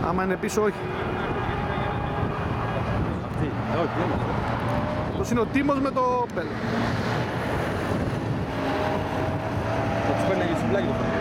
Άμα είναι πίσω, όχι. Αυτός είναι ο Τίμος με το Πέλε. Θα τους παίρνει στο πλάκι το